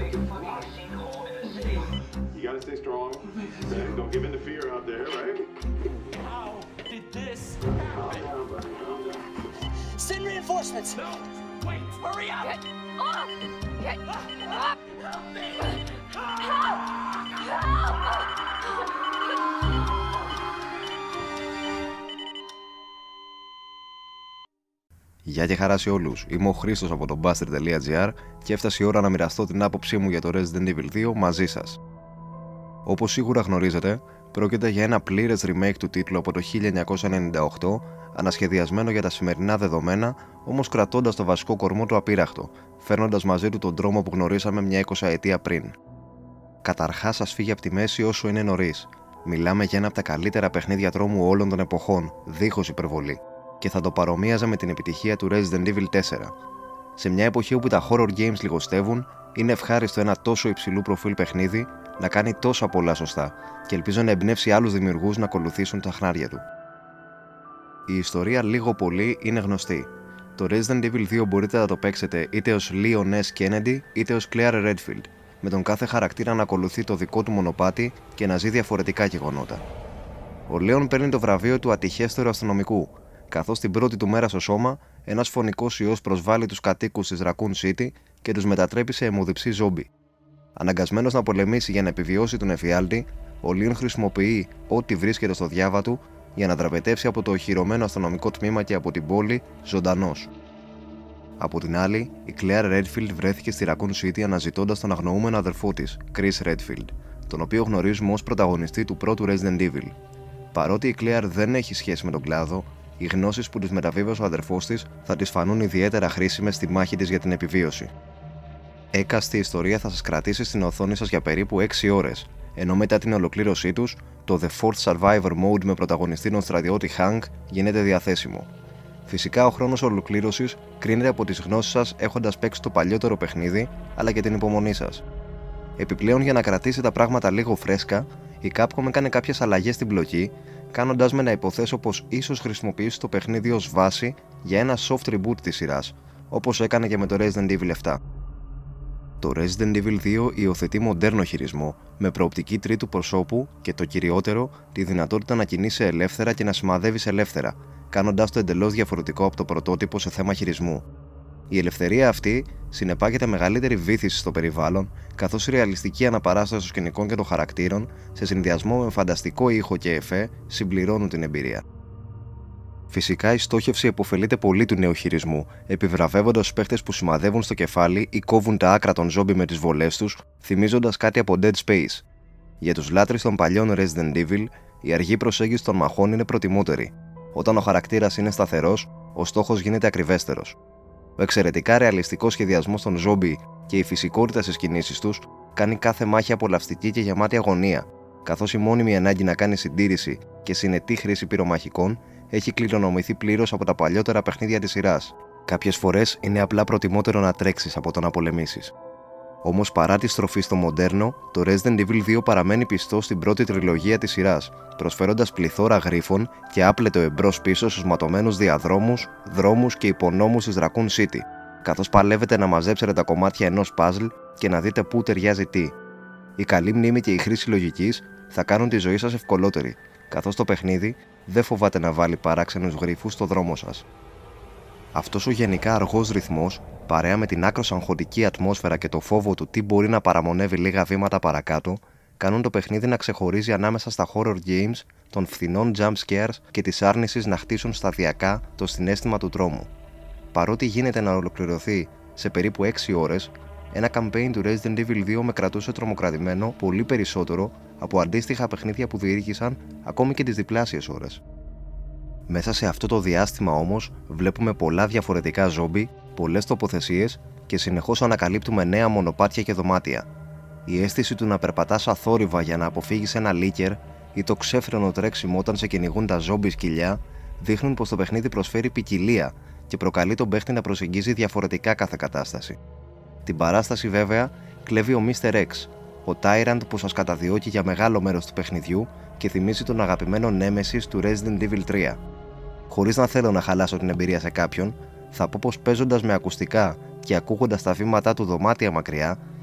gotta stay strong. Don't give in to fear out there, right? How did this happen? Send reinforcements! No! Wait! Hurry up! Get off! Get up! Help me! Γεια και χαρά σε όλους, είμαι ο Χρήστος από το Buster.gr και έφτασε η ώρα να μοιραστώ την άποψή μου για το Resident Evil 2 μαζί σας. Όπως σίγουρα γνωρίζετε, πρόκειται για ένα πλήρες remake του τίτλου από το 1998, ανασχεδιασμένο για τα σημερινά δεδομένα, όμως κρατώντας το βασικό κορμό του απείραχτο, φέρνοντας μαζί του τον δρόμο που γνωρίσαμε μια 20ετία πριν. Καταρχάς, ας φύγει από τη μέση όσο είναι νωρίς. Μιλάμε για ένα από τα καλύτερα παιχνίδια τρόμου όλων των εποχών, δίχως υπερβολή, και θα το παρομοίαζα με την επιτυχία του Resident Evil 4. Σε μια εποχή όπου τα horror games λιγοστεύουν, είναι ευχάριστο ένα τόσο υψηλού προφίλ παιχνίδι να κάνει τόσα πολλά σωστά και ελπίζω να εμπνεύσει άλλους δημιουργούς να ακολουθήσουν τα χνάρια του. Η ιστορία λίγο πολύ είναι γνωστή. Το Resident Evil 2 μπορείτε να το παίξετε είτε ως Leon S. Kennedy είτε ως Claire Redfield, με τον κάθε χαρακτήρα να ακολουθεί το δικό του μονοπάτι και να ζει διαφορετικά γεγονότα. Ο Leon παίρνει το βραβείο του ατυχέστερου αστυνομικού, καθώς την πρώτη του μέρα στο σώμα, ένας φωνικός ιός προσβάλλει τους κατοίκους της Raccoon City και τους μετατρέπει σε αιμοδιψή ζόμπι. Αναγκασμένος να πολεμήσει για να επιβιώσει τον εφιάλτη, ο Leon χρησιμοποιεί ό,τι βρίσκεται στο διάβα του για να δραπετεύσει από το οχυρωμένο αστυνομικό τμήμα και από την πόλη ζωντανός. Από την άλλη, η Claire Redfield βρέθηκε στη Raccoon City αναζητώντας τον αγνοούμενο αδερφό της, Chris Redfield, τον οποίο γνωρίζουμε ως πρωταγωνιστή του πρώτου Resident Evil. Παρότι η Claire δεν έχει σχέση με τον κλάδο, οι γνώσεις που της μεταβίβασε ο αδερφός της θα της φανούν ιδιαίτερα χρήσιμες στη μάχη της για την επιβίωση. Έκαστη ιστορία θα σας κρατήσει στην οθόνη σας για περίπου 6 ώρες, ενώ μετά την ολοκλήρωσή τους, το The Fourth Survivor Mode με πρωταγωνιστή τον στρατιώτη Hank γίνεται διαθέσιμο. Φυσικά ο χρόνος ολοκλήρωσης κρίνεται από τις γνώσεις σας έχοντας παίξει το παλιότερο παιχνίδι, αλλά και την υπομονή σας. Επιπλέον, για να κρατήσει τα πράγματα λίγο φρέσκα, η Capcom έκανε κάποιες αλλαγές στην πλοκή, κάνοντας με να υποθέσω πως ίσως χρησιμοποιήσει το παιχνίδι ως βάση για ένα soft reboot της σειράς, όπως έκανε και με το Resident Evil 7. Το Resident Evil 2 υιοθετεί μοντέρνο χειρισμό, με προοπτική τρίτου προσώπου και το κυριότερο, τη δυνατότητα να κινείσαι ελεύθερα και να σημαδεύεις ελεύθερα, κάνοντας το εντελώς διαφορετικό από το πρωτότυπο σε θέμα χειρισμού. Η ελευθερία αυτή συνεπάγεται μεγαλύτερη βύθιση στο περιβάλλον, καθώς η ρεαλιστική αναπαράσταση των σκηνικών και των χαρακτήρων, σε συνδυασμό με φανταστικό ήχο και εφέ, συμπληρώνουν την εμπειρία. Φυσικά, η στόχευση επωφελείται πολύ του νέου χειρισμού, επιβραβεύοντας τους παίχτες που σημαδεύουν στο κεφάλι ή κόβουν τα άκρα των ζόμπι με τις βολές τους, θυμίζοντας κάτι από Dead Space. Για τους λάτρεις των παλιών Resident Evil, η αργή προσέγγιση των μαχών είναι προτιμότερη. Όταν ο χαρακτήρας είναι σταθερός, ο στόχος γίνεται ακριβέστερος. Ο εξαιρετικά ρεαλιστικός σχεδιασμός των ζόμπι και η φυσικότητα στις κινήσεις τους κάνει κάθε μάχη απολαυστική και γεμάτη αγωνία, καθώς η μόνιμη ανάγκη να κάνει συντήρηση και συνετή χρήση πυρομαχικών έχει κληρονομηθεί πλήρως από τα παλιότερα παιχνίδια της σειράς. Κάποιες φορές είναι απλά προτιμότερο να τρέξεις από το να πολεμήσεις. Όμως, παρά τη στροφή στο μοντέρνο, το Resident Evil 2 παραμένει πιστό στην πρώτη τριλογία της σειράς, προσφέροντας πληθώρα γρίφων και άπλετο εμπρός-πίσω στους ματωμένους διαδρόμους, δρόμους και υπονόμους της Raccoon City, καθώς παλεύετε να μαζέψετε τα κομμάτια ενός puzzle και να δείτε πού ταιριάζει τι. Η καλή μνήμη και η χρήση λογικής θα κάνουν τη ζωή σας ευκολότερη, καθώς το παιχνίδι δεν φοβάται να βάλει παράξενους γρίφους στο δρόμο σας. Αυτός ο γενικά αργός ρυθμός, παρέα με την άκρως αγχωτική ατμόσφαιρα και το φόβο του τι μπορεί να παραμονεύει λίγα βήματα παρακάτω, κάνουν το παιχνίδι να ξεχωρίζει ανάμεσα στα horror games, των φθηνών jump scares και της άρνησης να χτίσουν σταδιακά το συναίσθημα του τρόμου. Παρότι γίνεται να ολοκληρωθεί σε περίπου 6 ώρες, ένα campaign του Resident Evil 2 με κρατούσε τρομοκρατημένο πολύ περισσότερο από αντίστοιχα παιχνίδια που διήρκησαν ακόμη και τις διπλάσιες ώρες. Μέσα σε αυτό το διάστημα όμως βλέπουμε πολλά διαφορετικά ζόμπι, πολλές τοποθεσίες και συνεχώς ανακαλύπτουμε νέα μονοπάτια και δωμάτια. Η αίσθηση του να περπατάς αθόρυβα για να αποφύγεις ένα λίκερ ή το ξέφρενο τρέξιμο όταν σε κυνηγούν τα ζόμπι σκυλιά δείχνουν πως το παιχνίδι προσφέρει ποικιλία και προκαλεί τον παίχτη να προσεγγίζει διαφορετικά κάθε κατάσταση. Την παράσταση βέβαια κλέβει ο Mr. X, ο Tyrant που σας καταδιώκει για μεγάλο μέρος του παιχνιδιού και θυμίζει τον αγαπημένο Nemesis του Resident Evil 3. Χωρίς να θέλω να χαλάσω την εμπειρία σε κάποιον, θα πω πως παίζοντας με ακουστικά και ακούγοντας τα βήματά του δωμάτια μακριά,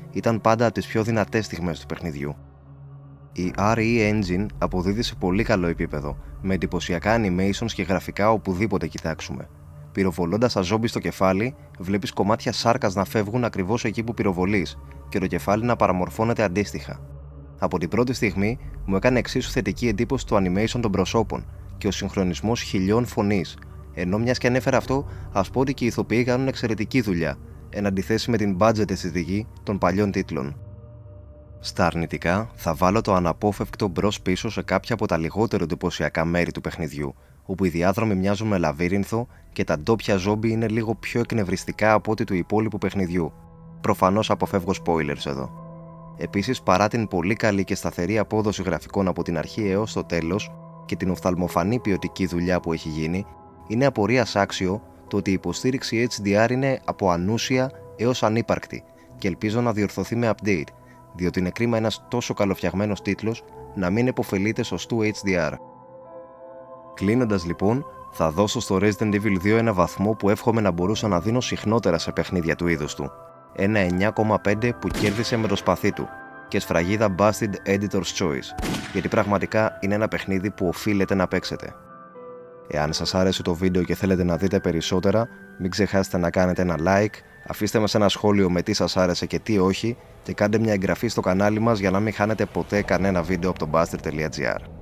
ήταν πάντα από τις πιο δυνατές στιγμές του παιχνιδιού. Η RE Engine αποδίδει σε πολύ καλό επίπεδο, με εντυπωσιακά animations και γραφικά οπουδήποτε κοιτάξουμε. Πυροβολώντας τα ζόμπι στο κεφάλι, βλέπεις κομμάτια σάρκας να φεύγουν ακριβώς εκεί που πυροβολείς και το κεφάλι να παραμορφώνεται αντίστοιχα. Από την πρώτη στιγμή μου έκανε εξίσου θετική εντύπωση το animation των προσώπων και ο συγχρονισμός χιλιών φωνής, ενώ μιας και ανέφερα αυτό, ας πω ότι και οι ηθοποιοί κάνουν εξαιρετική δουλειά, εν αντιθέσει με την budget αισθητική των παλιών τίτλων. Στα αρνητικά, θα βάλω το αναπόφευκτο μπρος-πίσω σε κάποια από τα λιγότερο εντυπωσιακά μέρη του παιχνιδιού, όπου οι διάδρομοι μοιάζουν με λαβύρινθο και τα ντόπια ζόμπι είναι λίγο πιο εκνευριστικά από ό,τι του υπόλοιπου παιχνιδιού. Προφανώς αποφεύγω spoilers εδώ. Επίσης, παρά την πολύ καλή και σταθερή απόδοση γραφικών από την αρχή έως το τέλος και την οφθαλμοφανή ποιοτική δουλειά που έχει γίνει, είναι απορίας άξιο το ότι η υποστήριξη HDR είναι από ανούσια έως ανύπαρκτη και ελπίζω να διορθωθεί με update, διότι είναι κρίμα ένας τόσο καλοφτιαγμένος τίτλος να μην επωφελείται σωστού HDR. Κλείνοντας λοιπόν, θα δώσω στο Resident Evil 2 ένα βαθμό που εύχομαι να μπορούσα να δίνω συχνότερα σε παιχνίδια του είδους του. Ένα 9,5 που κέρδισε με το σπαθί του και σφραγίδα Busted Editor's Choice, γιατί πραγματικά είναι ένα παιχνίδι που οφείλετε να παίξετε. Εάν σας άρεσε το βίντεο και θέλετε να δείτε περισσότερα, μην ξεχάσετε να κάνετε ένα like, αφήστε μας ένα σχόλιο με τι σας άρεσε και τι όχι και κάντε μια εγγραφή στο κανάλι μας για να μην χάνετε ποτέ κανένα βίντεο από το Buster.gr.